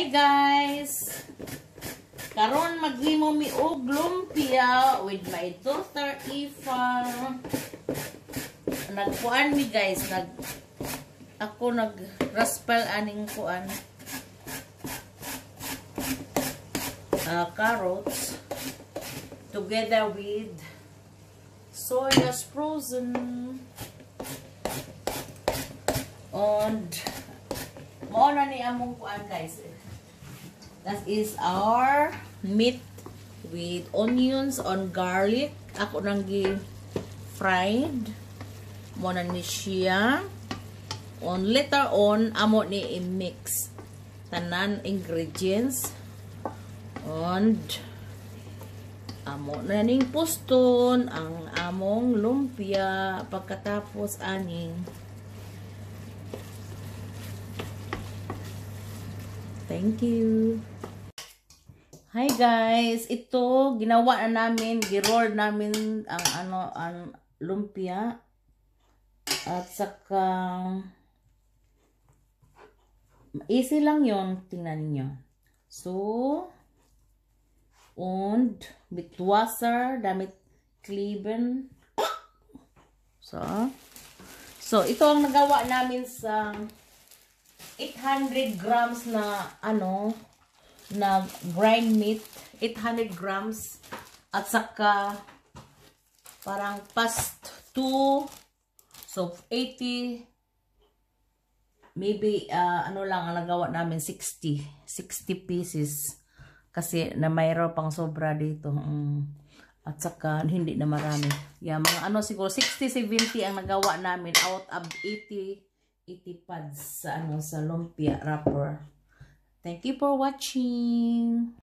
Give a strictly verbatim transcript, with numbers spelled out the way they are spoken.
Hi guys! Karon maghimo mi og lumpia with my daughter Ifa. Nagkuan mi guys, nag ako nag raspal aning kuan. Uh, carrots together with soya's frozen and mao na ni among kuan guys. That is our meat with onions and garlic. Ako nang gi fried. Mo na ni siya. On later on amo ni i-mix tanan ingredients. And amo na ning puston ang among lumpia pagkatapos aning thank you. Hi guys, ito ginawa na namin, gi-roll namin ang ano ang lumpia at saka easy lang yon, tingnan niyo. So und mit Wasser damit kleben. So so ito ang nagawa namin sa eight hundred grams na ano na grind meat, eight hundred grams at saka parang past two, so eighty, maybe uh, ano lang ang nagawa namin, sixty pieces kasi na mayroon pang sobra dito. Mm. At saka hindi na marami, yeah, mga ano siguro sixty seventy ang nagawa namin out of eighty pads sa ano sa lumpia wrapper. Thank you for watching.